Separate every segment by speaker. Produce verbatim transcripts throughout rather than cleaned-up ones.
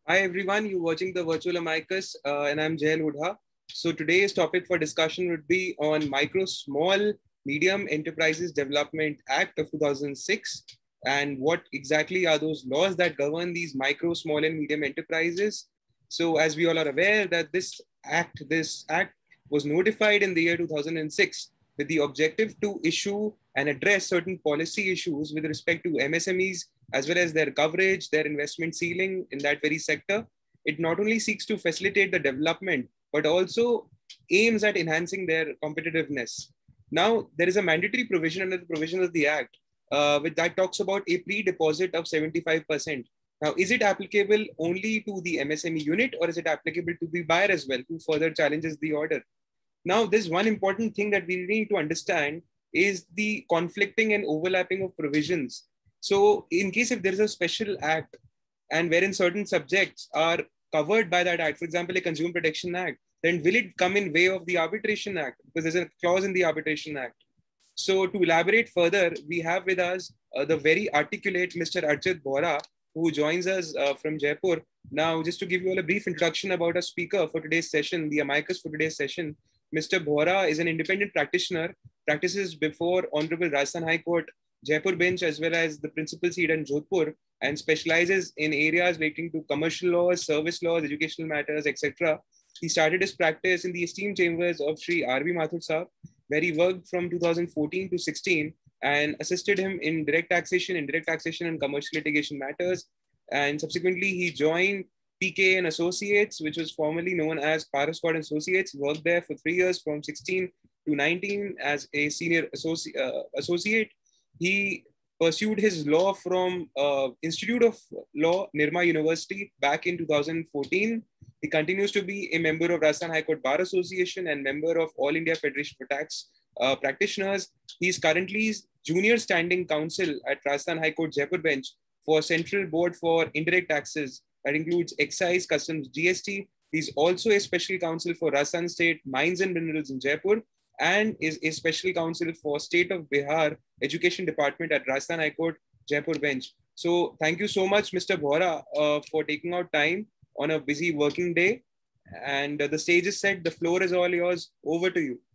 Speaker 1: Hi everyone, you're watching the Virtual Amicus uh, and I'm Jay Lodha. So today's topic for discussion would be on Micro Small Medium Enterprises Development Act of two thousand six and what exactly are those laws that govern these micro, small and medium enterprises. So as we all are aware that this act, this act was notified in the year two thousand six with the objective to issue and address certain policy issues with respect to M S M Es as well as their coverage, their investment ceiling in that very sector. It not only seeks to facilitate the development, but also aims at enhancing their competitiveness. Now, there is a mandatory provision under the provisions of the Act, uh, which that talks about a pre-deposit of seventy-five percent. Now, is it applicable only to the M S M E unit or is it applicable to the buyer as well, who further challenges the order? Now, there's one important thing that we need to understand is the conflicting and overlapping of provisions. So, in case if there is a special act and wherein certain subjects are covered by that act, for example, a Consumer Protection Act, then will it come in way of the Arbitration Act? Because there's a clause in the Arbitration Act. So, to elaborate further, we have with us uh, the very articulate Mister Archit Bohra, who joins us uh, from Jaipur. Now, just to give you all a brief introduction about our speaker for today's session, the amicus for today's session, Mister Bohra is an independent practitioner, practices before Honorable Rajasthan High Court, Jaipur bench, as well as the principal seat in Jodhpur, and specializes in areas relating to commercial laws, service laws, educational matters, et cetera. He started his practice in the esteemed chambers of Sri R V Mathur Saab, where he worked from two thousand fourteen to sixteen and assisted him in direct taxation, indirect taxation, and commercial litigation matters. And subsequently, he joined P K and Associates, which was formerly known as Parascott and Associates. He worked there for three years from sixteen to nineteen as a senior associ- uh, associate. He pursued his law from uh, Institute of Law, Nirma University, back in two thousand fourteen. He continues to be a member of Rajasthan High Court Bar Association and member of All India Federation for Tax uh, Practitioners. He is currently junior standing counsel at Rajasthan High Court Jaipur bench for Central Board for Indirect Taxes. That includes excise, customs, G S T. He's also a special counsel for Rajasthan State Mines and Minerals in Jaipur and is a special counsel for State of Bihar Education Department at Rajasthan High Court Jaipur bench. So thank you so much, Mister Bohra, uh, for taking out time on a busy working day. And uh, the stage is set. The floor is all yours. Over to you.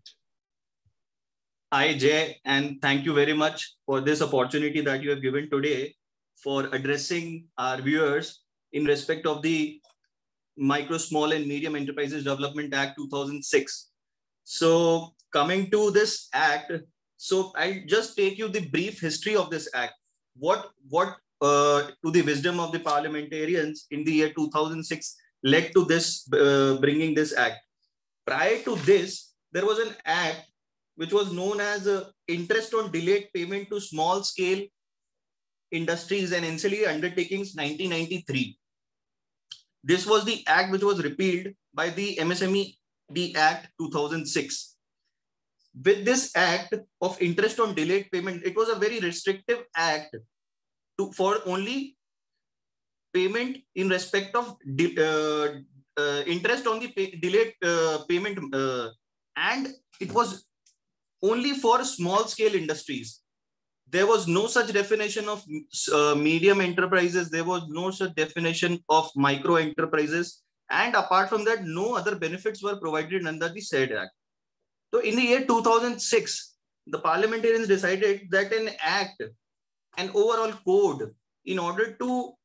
Speaker 2: Hi, Jay, and thank you very much for this opportunity that you have given today for addressing our viewers in respect of the Micro, Small and Medium Enterprises Development Act two thousand six. So coming to this act, so I just take you the brief history of this act. What, what uh, to the wisdom of the parliamentarians in the year two thousand six led to this, uh, bringing this act. Prior to this, there was an act which was known as uh, Interest on Delayed Payment to Small Scale Industries and Ancillary Undertakings nineteen ninety-three. This was the act which was repealed by the M S M E D Act two thousand six. With this act of interest on delayed payment, it was a very restrictive act to, for only payment in respect of de, uh, uh, interest on the pay, delayed uh, payment uh, and it was only for small scale industries. There was no such definition of uh, medium enterprises. There was no such definition of micro enterprises. And apart from that, no other benefits were provided under the said act. So in the year two thousand six, the parliamentarians decided that an act, an overall code, in order to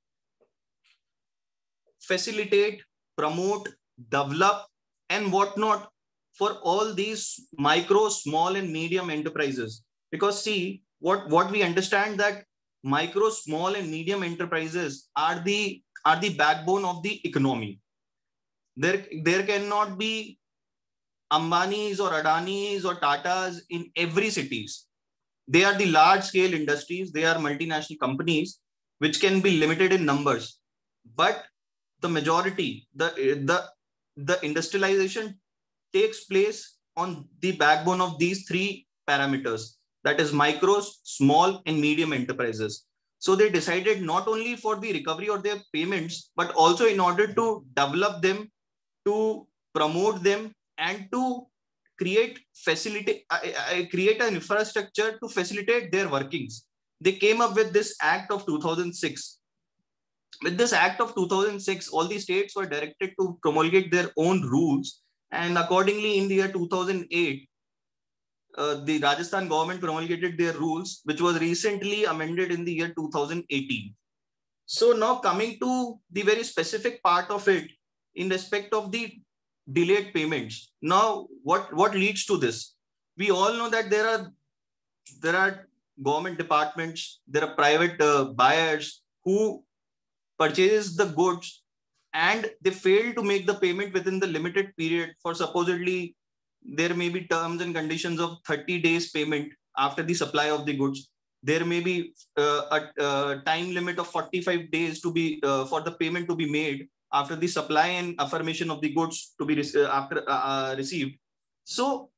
Speaker 2: facilitate, promote, develop, and whatnot for all these micro, small, and medium enterprises. Because see, what, what we understand that micro, small, and medium enterprises are the, are the backbone of the economy. There, there cannot be Ambanis or Adanis or Tatas in every cities. They are the large scale industries. They are multinational companies which can be limited in numbers. But the majority, the, the, the industrialization takes place on the backbone of these three parameters. That is micro, small, and medium enterprises. So they decided not only for the recovery of their payments, but also in order to develop them, to promote them, and to create facilitate, uh, uh, create an infrastructure to facilitate their workings. They came up with this Act of two thousand six. With this Act of two thousand six, all the states were directed to promulgate their own rules. And accordingly, in the year two thousand eight, uh, the Rajasthan government promulgated their rules, which was recently amended in the year two thousand eighteen. So now coming to the very specific part of it in respect of the delayed payments. Now, what, what leads to this? We all know that there are, there are government departments, there are private uh, buyers who purchases the goods and they fail to make the payment within the limited period. For supposedly there may be terms and conditions of thirty days payment after the supply of the goods. There may be uh, a, a time limit of forty-five days to be uh, for the payment to be made after the supply and affirmation of the goods to be uh, after uh, uh, received. So,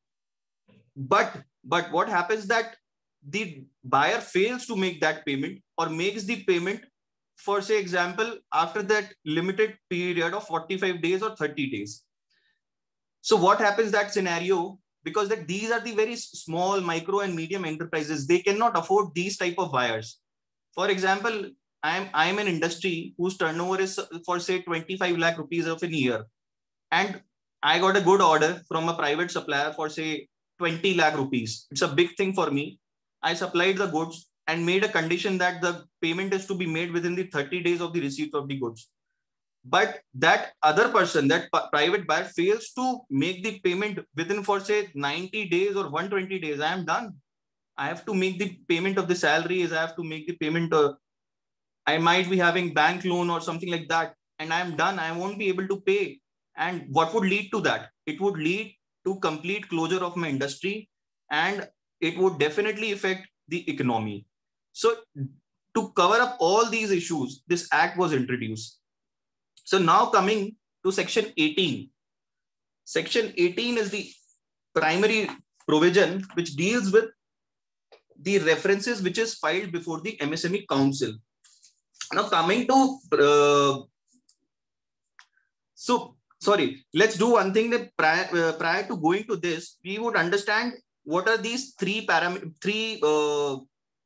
Speaker 2: but but what happens that the buyer fails to make that payment or makes the payment for, say, example, after that limited period of forty-five days or thirty days. So what happens that scenario? Because that these are the very small micro and medium enterprises, they cannot afford these type of buyers. For example, I'm, I'm an industry whose turnover is for, say, twenty-five lakh rupees of a year. And I got a good order from a private supplier for, say, twenty lakh rupees. It's a big thing for me. I supplied the goods and made a condition that the payment is to be made within the thirty days of the receipt of the goods. But that other person, that private buyer, fails to make the payment within, for, say, ninety days or one hundred twenty days. I am done. I have to make the payment of the salaries. I have to make the payment. Uh, I might be having bank loan or something like that. And I am done. I won't be able to pay. And what would lead to that? It would lead to complete closure of my industry. And it would definitely affect the economy. So to cover up all these issues, this act was introduced. So now coming to section eighteen. Section eighteen is the primary provision which deals with the references which is filed before the M S M E Council. Now coming to, uh, so sorry, let's do one thing that prior, uh, prior to going to this, we would understand what are these three param three uh,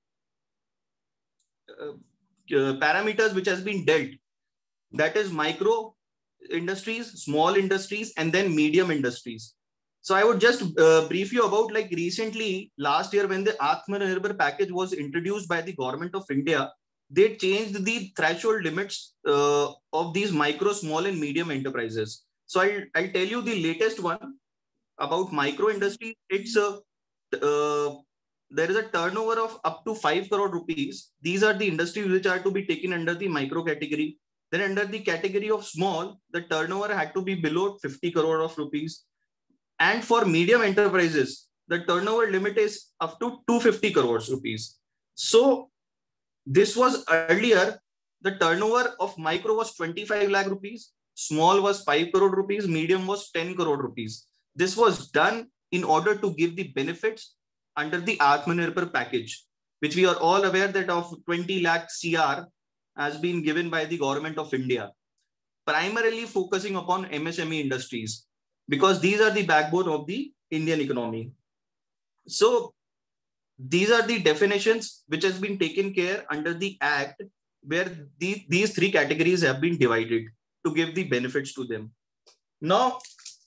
Speaker 2: uh, uh, parameters which has been dealt. That is micro industries, small industries, and then medium industries. So I would just uh, brief you about, like, recently last year when the Atmanirbhar package was introduced by the government of India, they changed the threshold limits uh, of these micro, small, and medium enterprises. So I'll, I'll tell you the latest one about micro industry. It's a uh, there is a turnover of up to five crore rupees. These are the industries which are to be taken under the micro category. Then under the category of small, the turnover had to be below fifty crore of rupees. And for medium enterprises, the turnover limit is up to two hundred fifty crores rupees. So this was earlier, the turnover of micro was twenty-five lakh rupees, small was five crore rupees, medium was ten crore rupees. This was done in order to give the benefits under the Atmanirbhar package, which we are all aware that of twenty lakh C R has been given by the government of India, primarily focusing upon M S M E industries, because these are the backbone of the Indian economy. So these are the definitions which has been taken care under the act, where the, these three categories have been divided to give the benefits to them. Now,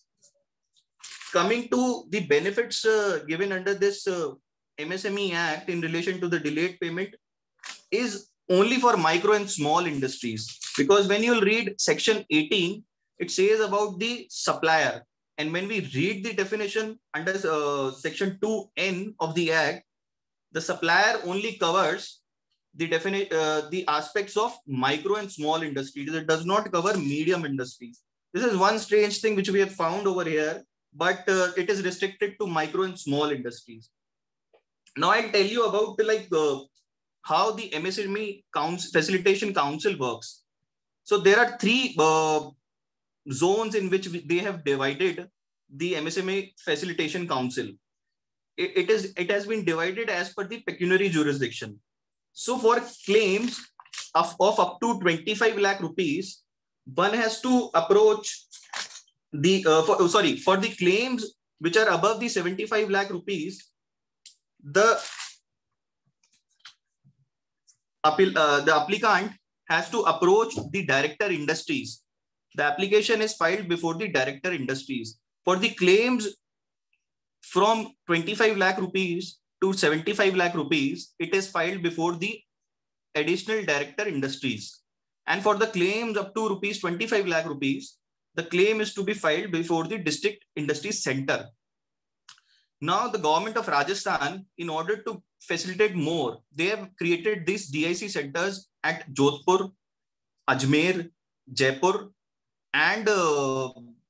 Speaker 2: coming to the benefits uh, given under this uh, M S M E Act in relation to the delayed payment is only for micro and small industries. Because when you'll read section eighteen, it says about the supplier. And when we read the definition under uh, section two N of the Act, the supplier only covers the definite uh, the aspects of micro and small industries. It does not cover medium industries. This is one strange thing which we have found over here, but uh, it is restricted to micro and small industries. Now I'll tell you about the, like uh, how the M S M E Council, Facilitation Council works. So there are three uh, zones in which we, they have divided the M S M E Facilitation Council. It, it is it has been divided as per the pecuniary jurisdiction. So for claims of, of up to twenty-five lakh rupees, one has to approach the uh, for, oh, sorry for the claims which are above the seventy-five lakh rupees. The appeal, uh, the applicant has to approach the director industries. The application is filed before the director industries. For the claims from twenty-five lakh rupees to seventy-five lakh rupees, it is filed before the additional director industries. And for the claims up to rupees twenty-five lakh rupees, the claim is to be filed before the district industry center. Now, the government of Rajasthan, in order to facilitate more, they have created these D I C centers at Jodhpur, Ajmer, Jaipur, and uh,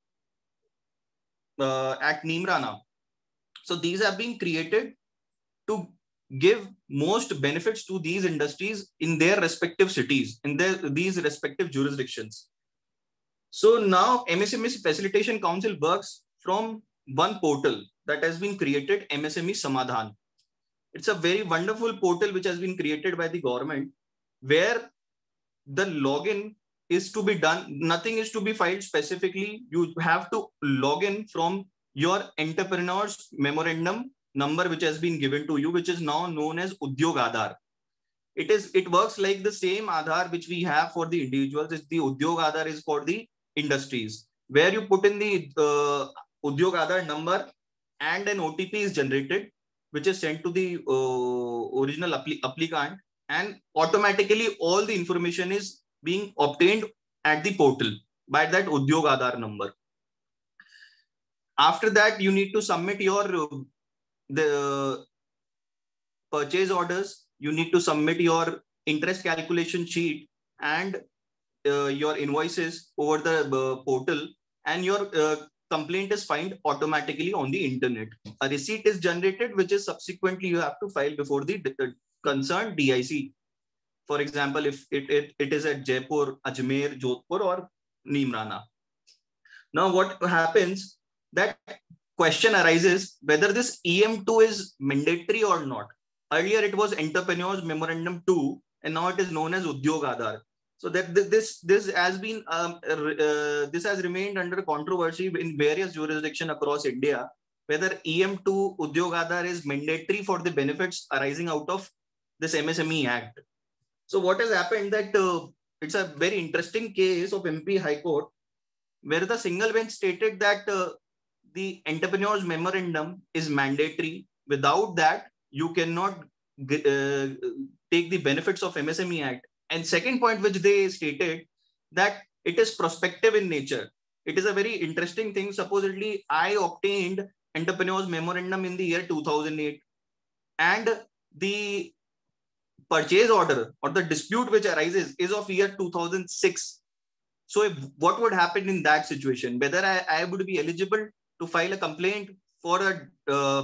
Speaker 2: uh, at Neemrana. So these have been created to give most benefits to these industries in their respective cities, in their these respective jurisdictions. So now M S M E Facilitation Council works from one portal that has been created, M S M E Samadhan. It's a very wonderful portal which has been created by the government, where the login is to be done. Nothing is to be filed specifically. You have to log in from your entrepreneur's memorandum number, which has been given to you, which is now known as Udyog Aadhaar. It is, it works like the same Aadhaar which we have for the individuals. It's the Udyog Aadhaar is for the industries, where you put in the uh, Udyog Aadhaar number and an O T P is generated, which is sent to the uh, original appli applicant, and automatically all the information is being obtained at the portal by that Udyog Aadhaar number. After that, you need to submit your uh, the purchase orders. You need to submit your interest calculation sheet and uh, your invoices over the uh, portal, and your uh, complaint is filed automatically on the internet. A receipt is generated, which is subsequently you have to file before the uh, concerned D I C. For example, if it, it, it is at Jaipur, Ajmer, Jodhpur, or Neemrana. Now, what happens, that question arises whether this E M two is mandatory or not. Earlier, it was Entrepreneurs Memorandum two, and now it is known as Udyog Aadhaar. So that this this has been um, uh, this has remained under controversy in various jurisdictions across India, whether E M two Udyog Aadhaar is mandatory for the benefits arising out of this M S M E Act. So what has happened, that uh, it's a very interesting case of M P High Court, where the single bench stated that uh, the Entrepreneurs Memorandum is mandatory. Without that, you cannot uh, take the benefits of M S M E Act. And second point, which they stated, that it is prospective in nature. It is a very interesting thing. Supposedly, I obtained Entrepreneurs Memorandum in the year two thousand eight, and the purchase order or the dispute which arises is of year two thousand six. So if, what would happen in that situation? Whether I, I would be eligible to file a complaint for a uh,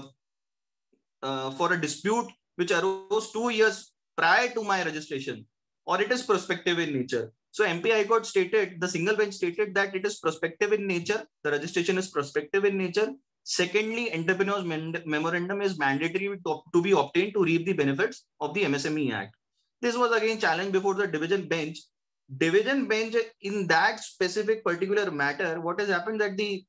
Speaker 2: uh, for a dispute which arose two years prior to my registration, or it is prospective in nature. So M P High Court stated, the single bench stated that it is prospective in nature. The registration is prospective in nature. Secondly, Entrepreneurs Memorandum is mandatory to, to be obtained to reap the benefits of the M S M E Act. This was again challenged before the division bench. Division bench in that specific particular matter, what has happened, that the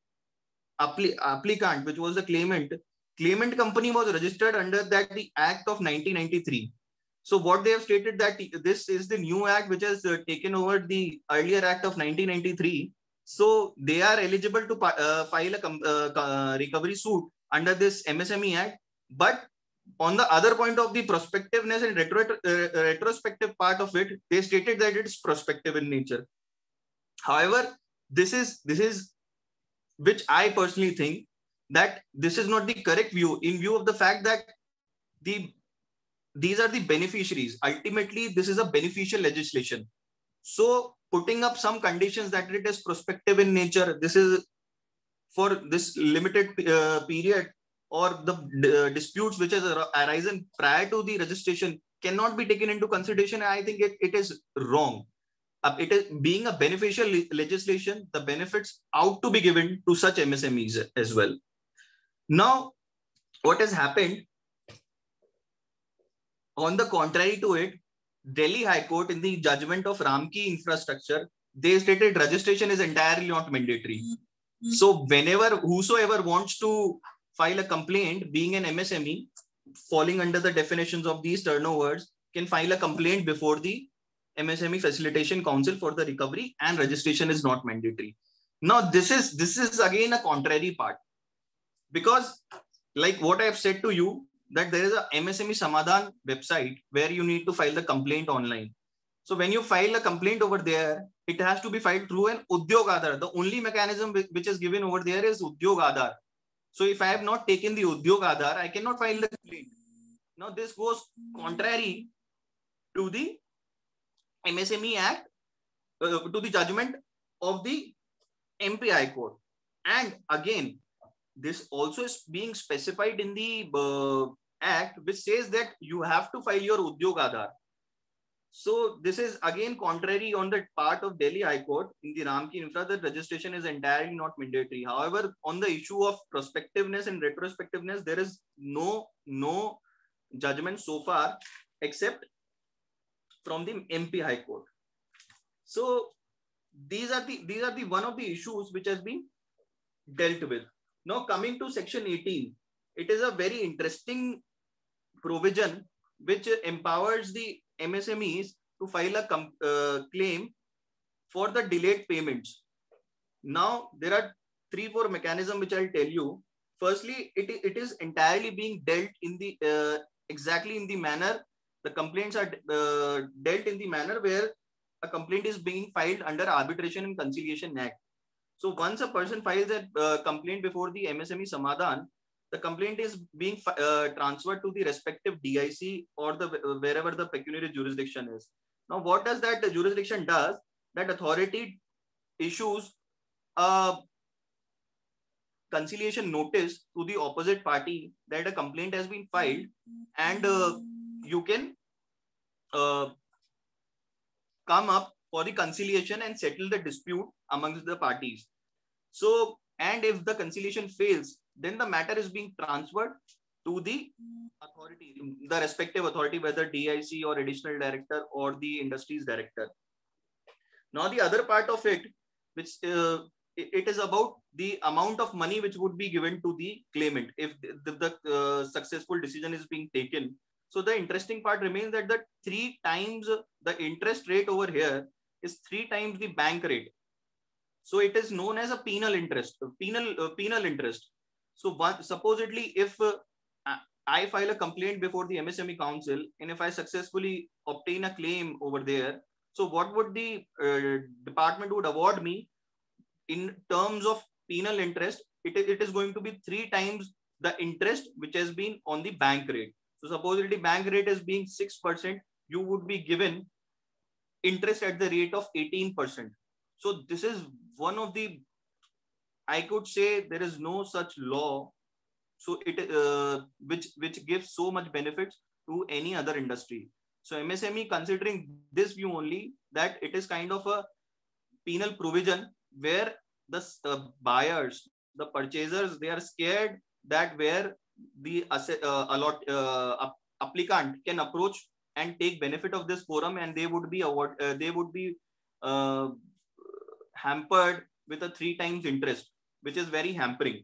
Speaker 2: applicant, which was the claimant, claimant company was registered under that the Act of nineteen ninety-three. So what they have stated, that this is the new act which has uh, taken over the earlier Act of nineteen ninety-three. So they are eligible to uh, file a uh, recovery suit under this M S M E Act. But on the other point of the prospectiveness and retro uh, retrospective part of it, they stated that it's prospective in nature. However, this is this is which I personally think that this is not the correct view, in view of the fact that the these are the beneficiaries. Ultimately, this is a beneficial legislation. So putting up some conditions that it is prospective in nature, this is for this limited uh, period, or the uh, disputes which has arisen prior to the registration cannot be taken into consideration. I think it, it is wrong. Uh, it is being a beneficial le legislation, the benefits ought to be given to such M S M Es as well. Now, what has happened, on the contrary to it, Delhi High Court, in the judgment of Ramki Infrastructure, they stated registration is entirely not mandatory. Mm-hmm. So whenever, whosoever wants to file a complaint, being an M S M E, falling under the definitions of these turnovers, can file a complaint before the M S M E Facilitation Council for the recovery, and registration is not mandatory. Now, this is this is again a contrary part, because like what I have said to you, that there is a M S M E Samadhan website where you need to file the complaint online. So when you file a complaint over there, it has to be filed through an Udyog Aadhar. The only mechanism which is given over there is Udyog Aadhar. So if I have not taken the Udyog Aadhar, I cannot file the complaint. Now this goes contrary to the M S M E Act, uh, to the judgment of the M P High Court. And again, this also is being specified in the uh, Act, which says that you have to file your Udyog Aadhar. So this is again contrary on the part of Delhi High Court in the Ramki Infra, that registration is entirely not mandatory. However, on the issue of prospectiveness and retrospectiveness, there is no no judgment so far, except from the M P High Court. So these are the these are the one of the issues which has been dealt with. Now coming to section eighteen, it is a very interesting provision which empowers the M S M Es to file a uh, claim for the delayed payments. Now there are three four mechanisms which I'll tell you. Firstly, it, it is entirely being dealt in the uh, exactly in the manner the complaints are uh, dealt in the manner where a complaint is being filed under Arbitration and Conciliation Act. So once a person files a uh, complaint before the M S M E Samadhan, the complaint is being uh, transferred to the respective D I C or the uh, wherever the pecuniary jurisdiction is. Now, what does that uh, jurisdiction does? That authority issues a conciliation notice to the opposite party that a complaint has been filed, and uh, you can uh, come up for the conciliation and settle the dispute amongst the parties. So, and if the conciliation fails, then the matter is being transferred to the authority, the respective authority, whether D I C or additional director or the industries director. Now, the other part of it, which uh, it, it is about the amount of money which would be given to the claimant if the, the, the uh, successful decision is being taken. So the interesting part remains that the three times the interest rate over here is three times the bank rate. So it is known as a penal interest, penal uh, penal interest. So one, supposedly, if uh, I file a complaint before the M S M E Council, and if I successfully obtain a claim over there, so what would the uh, department would award me in terms of penal interest? It, it is going to be three times the interest which has been on the bank rate. So supposedly bank rate is being six percent, you would be given interest at the rate of eighteen percent. So this is one of the, I could say there is no such law, so it uh, which which gives so much benefits to any other industry. So M S M E, considering this view only, that it is kind of a penal provision where the uh, buyers, the purchasers, they are scared that where the uh, allot, uh, applicant can approach and take benefit of this forum, and they would be award, uh, they would be uh, hampered with a three times interest, which is very hampering.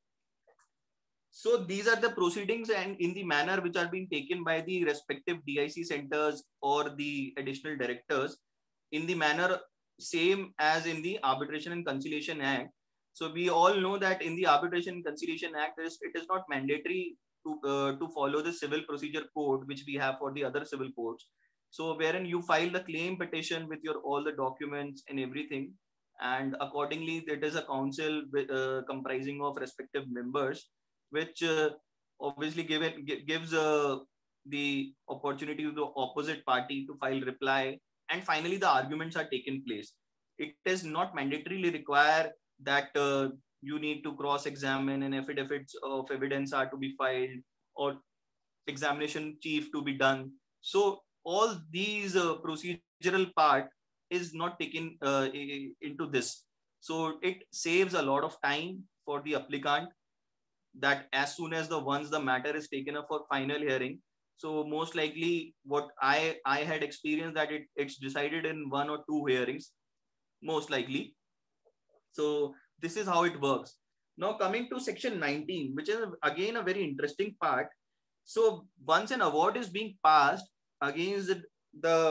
Speaker 2: So these are the proceedings and in the manner which are being taken by the respective D I C centers or the additional directors in the manner same as in the Arbitration and Conciliation Act. So we all know that in the Arbitration and Conciliation Act, it is not mandatory to, uh, to follow the civil procedure code, which we have for the other civil codes. So wherein you file the claim petition with your all the documents and everything, and accordingly, it is a council uh, comprising of respective members, which uh, obviously give it, gives uh, the opportunity to the opposite party to file reply, and finally the arguments are taken place. It is not mandatorily required that uh, you need to cross-examine and affidavits of evidence are to be filed or examination chief to be done. So all these uh, procedural part is not taken uh, into this. So it saves a lot of time for the applicant, that as soon as the once the matter is taken up for final hearing, so most likely what I, I had experienced that it, it's decided in one or two hearings, most likely. So this is how it works. Now coming to section nineteen, which is again a very interesting part. So once an award is being passed against the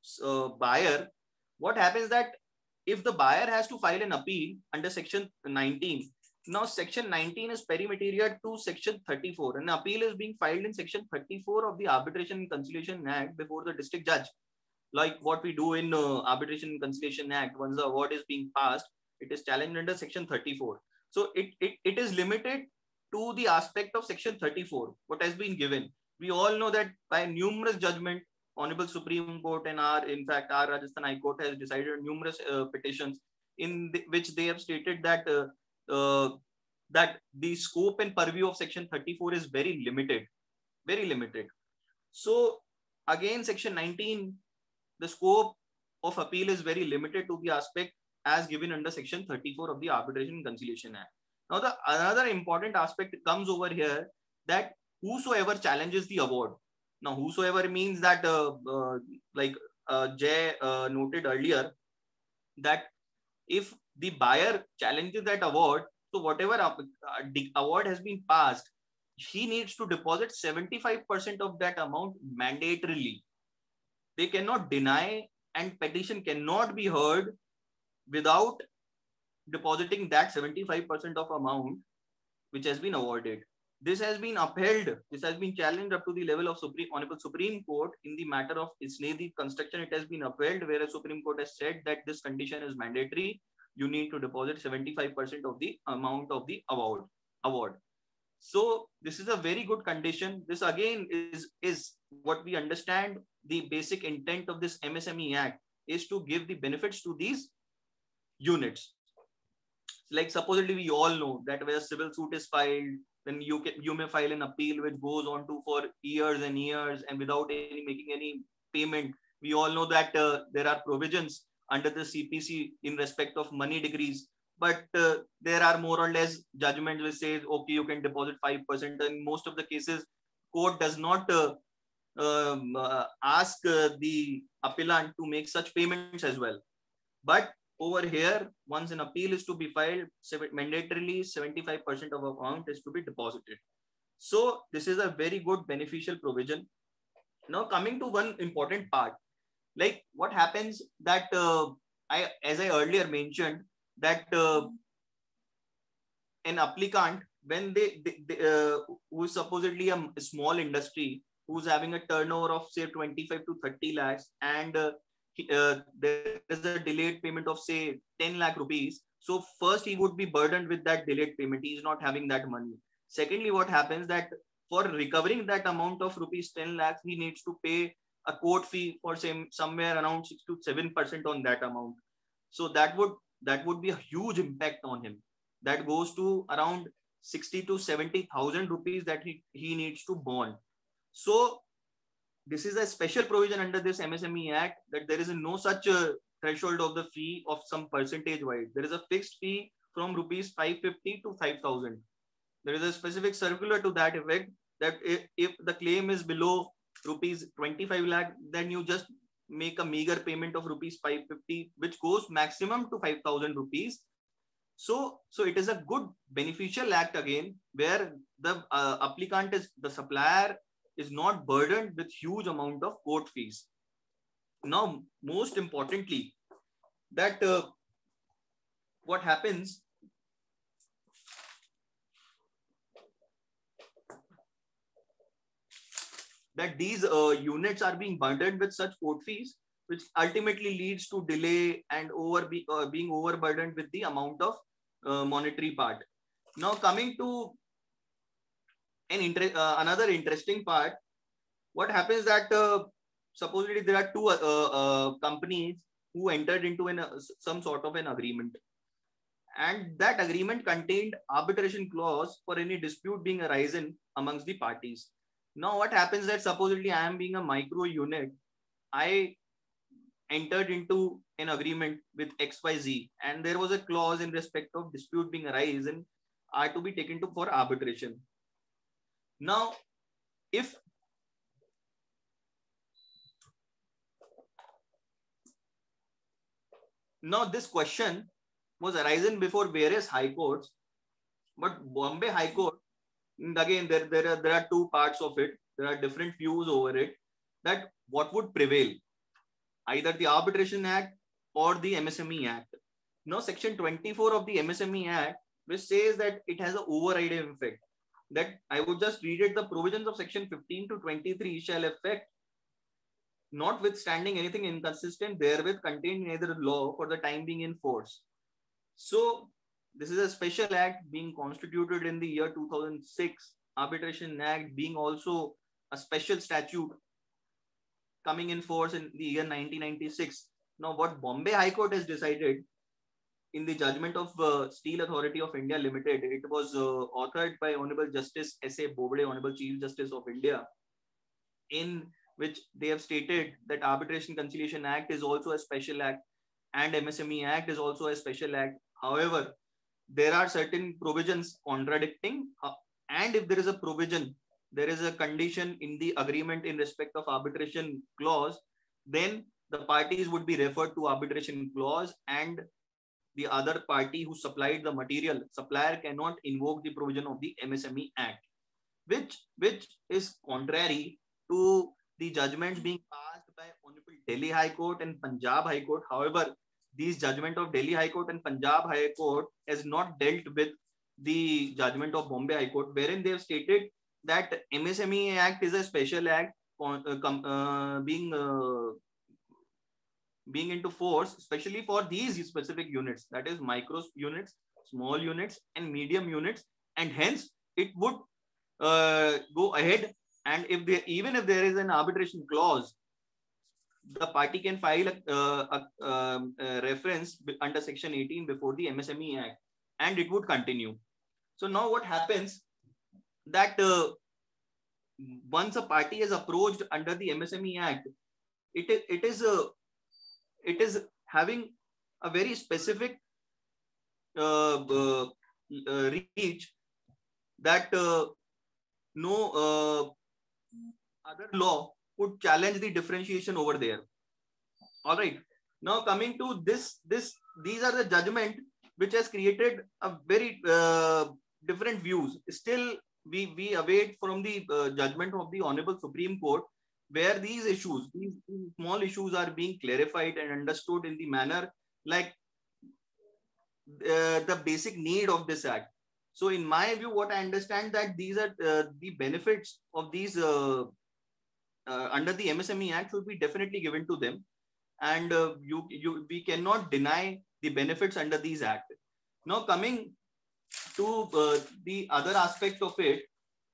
Speaker 2: uh, buyer, what happens that if the buyer has to file an appeal under section nineteen, now section nineteen is perimeteria to section thirty-four. An appeal is being filed in section thirty-four of the Arbitration and Conciliation Act before the district judge. Like what we do in uh, Arbitration and Conciliation Act, once the award is being passed, it is challenged under section thirty-four. So it, it, it is limited to the aspect of section thirty-four, what has been given. We all know that by numerous judgment, Honorable Supreme Court and our, in fact, our Rajasthan High Court has decided numerous uh, petitions in the, which they have stated that uh, uh, that the scope and purview of section thirty-four is very limited, very limited. So again, section nineteen, the scope of appeal is very limited to the aspect as given under section thirty-four of the Arbitration and Conciliation Act. Now, the another important aspect comes over here, that whosoever challenges the award. Now, whosoever means that, uh, uh, like uh, Jay uh, noted earlier, that if the buyer challenges that award, so whatever uh, the award has been passed, he needs to deposit seventy-five percent of that amount mandatorily. They cannot deny, and petition cannot be heard without depositing that seventy-five percent of amount which has been awarded. This has been upheld. This has been challenged up to the level of Supreme, Honorable Supreme Court in the matter of Isnedi construction. It has been upheld, where a Supreme Court has said that this condition is mandatory. You need to deposit seventy-five percent of the amount of the award. award. So this is a very good condition. This again is, is what we understand. The basic intent of this M S M E Act is to give the benefits to these units. Like supposedly we all know that where a civil suit is filed, then you can you may file an appeal which goes on to for years and years and without any making any payment. We all know that uh, there are provisions under the C P C in respect of money decrees, but uh, there are more or less judgments which says, okay, you can deposit five percent. In most of the cases, court does not uh, um, uh, ask uh, the appellant to make such payments as well. But over here, once an appeal is to be filed, mandatorily seventy-five percent of amount is to be deposited. So this is a very good beneficial provision. Now coming to one important part, like what happens that uh, I, as I earlier mentioned, that uh, an applicant, when they, they, they uh, who is supposedly a small industry, who's having a turnover of say twenty-five to thirty lakhs, and uh, he, uh, there is a delayed payment of say ten lakh rupees. So first he would be burdened with that delayed payment. He is not having that money. Secondly, what happens that for recovering that amount of rupees ten lakhs, he needs to pay a court fee for say somewhere around six to seven percent on that amount. So that would that would be a huge impact on him. That goes to around sixty to seventy thousand rupees that he, he needs to bond. So this is a special provision under this M S M E Act, that there is no such a threshold of the fee of some percentage wise. There is a fixed fee from rupees five fifty to five thousand. There is a specific circular to that effect, that if, if the claim is below rupees twenty-five lakh, then you just make a meager payment of rupees five fifty, which goes maximum to five thousand rupees. So, so it is a good beneficial act again, where the uh, applicant is, the supplier is not burdened with huge amount of court fees. Now, most importantly, that uh, what happens that these uh, units are being burdened with such court fees, which ultimately leads to delay and over be, uh, being overburdened with the amount of uh, monetary part. Now coming to an inter uh, another interesting part, what happens that uh, supposedly there are two uh, uh, companies who entered into an, uh, some sort of an agreement, and that agreement contained arbitration clause for any dispute being arisen amongst the parties. Now what happens that supposedly I am being a micro unit, I entered into an agreement with X Y Z, and there was a clause in respect of dispute being arisen are to be taken to for arbitration. Now, if now this question was arisen before various high courts, but Bombay High Court, again there, there, are, there are two parts of it. There are different views over it, that what would prevail. either the Arbitration Act or the M S M E Act. Now, Section twenty-four of the M S M E Act, which says that it has an overriding effect. That I would just read it, the provisions of Section fifteen to twenty-three shall affect, notwithstanding anything inconsistent therewith contained in either law for the time being in force. So, this is a special act being constituted in the year two thousand six, Arbitration Act being also a special statute coming in force in the year nineteen ninety-six. Now, what Bombay High Court has decided in the judgment of uh, Steel Authority of India Limited, it was uh, authored by Honorable Justice S A Bobde, Honorable Chief Justice of India, in which they have stated that Arbitration Conciliation Act is also a special act and M S M E Act is also a special act. However, there are certain provisions contradicting, uh, and if there is a provision, there is a condition in the agreement in respect of arbitration clause, then the parties would be referred to arbitration clause, and the other party who supplied the material, supplier, cannot invoke the provision of the M S M E Act, which, which is contrary to the judgments being passed by Honorable Delhi High Court and Punjab High Court. However, these judgment of Delhi High Court and Punjab High Court has not dealt with the judgment of Bombay High Court, wherein they have stated that M S M E Act is a special act uh, uh, being uh, being into force, especially for these specific units, that is micro units, small units, and medium units, and hence it would uh, go ahead. And if there, even if there is an arbitration clause, the party can file a, a, a, a reference under Section eighteen before the M S M E Act, and it would continue. So now what happens that uh, once a party is approached under the M S M E Act, it is it is a it is having a very specific uh, uh, uh, reach that uh, no uh, other law could challenge the differentiation over there. All right. Now coming to this, this these are the judgment which has created a very uh, different views. Still, we we await from the uh, judgment of the Honorable Supreme Court, where these issues, these small issues are being clarified and understood in the manner like uh, the basic need of this act. So in my view, what I understand that these are uh, the benefits of these uh, uh, under the M S M E Act should be definitely given to them. And uh, you, you, we cannot deny the benefits under these acts. Now coming to uh, the other aspect of it,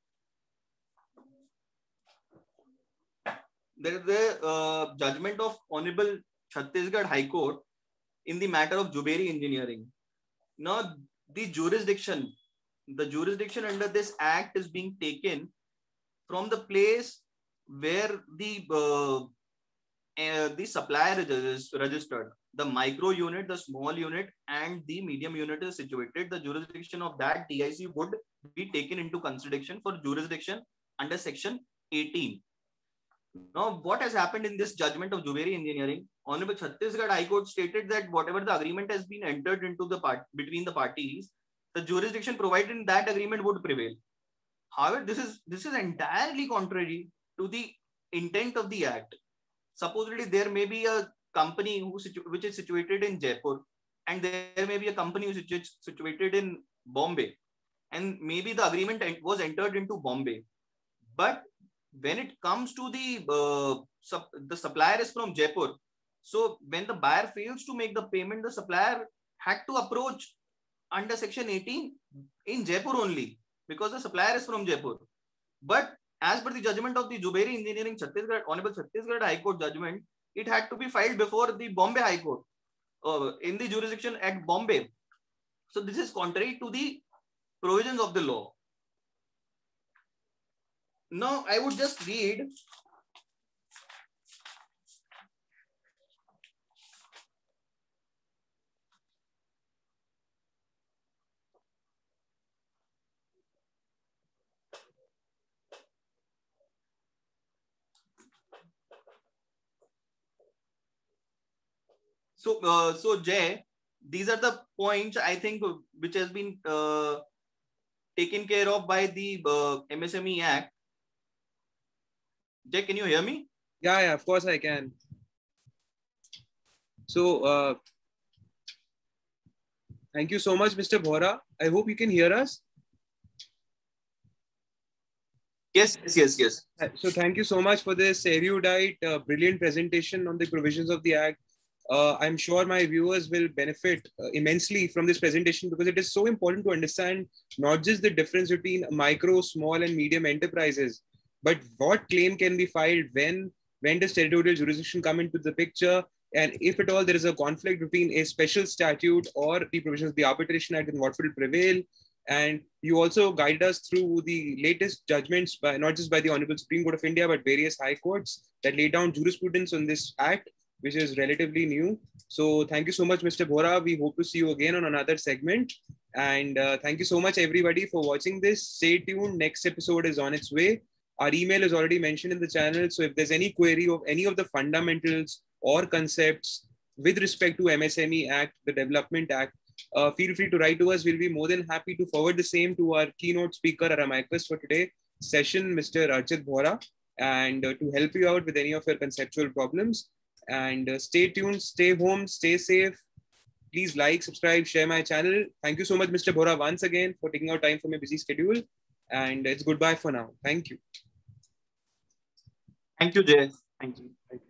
Speaker 2: there is the uh, judgment of Honorable Chhattisgarh High Court in the matter of Juberi Engineering. Now, the jurisdiction, the jurisdiction under this act is being taken from the place where the uh, uh, the supplier is registered. The micro unit, the small unit, and the medium unit is situated. The jurisdiction of that D I C would be taken into consideration for jurisdiction under Section eighteen. Now, what has happened in this judgment of Juberi Engineering? Honorable Chhattisgarh High Court stated that whatever the agreement has been entered into the part between the parties, the jurisdiction provided in that agreement would prevail. However, this is this is entirely contrary to the intent of the act. Supposedly, there may be a company who which is situated in Jaipur, and there may be a company which is situated in Bombay, and maybe the agreement was entered into Bombay, but when it comes to the uh, sub, the supplier is from Jaipur. So when the buyer fails to make the payment, the supplier had to approach under Section eighteen in Jaipur only, because the supplier is from Jaipur. But as per the judgment of the Juberi Engineering Chhattisgarh, Honorable Chhattisgarh High Court judgment, it had to be filed before the Bombay High Court uh, in the jurisdiction at Bombay. So this is contrary to the provisions of the law. Now, I would just read so uh, so Jay, these are the points I think which has been uh, taken care of by the uh, M S M E Act. Jay, can you hear me?
Speaker 1: Yeah, yeah, of course I can. So uh, thank you so much, Mister Bhora. I hope you can hear us.
Speaker 2: Yes, yes, yes, yes.
Speaker 1: So thank you so much for this erudite, uh, brilliant presentation on the provisions of the Act. Uh, I'm sure my viewers will benefit uh, immensely from this presentation because it is so important to understand not just the difference between micro, small, and medium enterprises, but what claim can be filed when, when does territorial jurisdiction come into the picture, and if at all there is a conflict between a special statute or the provisions of the Arbitration Act, and what will prevail. And you also guide us through the latest judgments, by not just by the Honorable Supreme Court of India, but various high courts that lay down jurisprudence on this act, which is relatively new. So thank you so much, Mister Bhora. We hope to see you again on another segment. And uh, thank you so much, everybody, for watching this. Stay tuned. Next episode is on its way. Our email is already mentioned in the channel. So if there's any query of any of the fundamentals or concepts with respect to M S M E Act, the Development Act, Uh, feel free to write to us. We'll be more than happy to forward the same to our keynote speaker, our amicus for today's session, Mister Archit Bhora, and uh, to help you out with any of your conceptual problems. And uh, stay tuned, stay home, stay safe. Please like, subscribe, share my channel. Thank you so much, Mister Bhora, once again for taking out time from your busy schedule. And it's goodbye for now. Thank you.
Speaker 2: Thank you, Jay. Thank you. Thank you.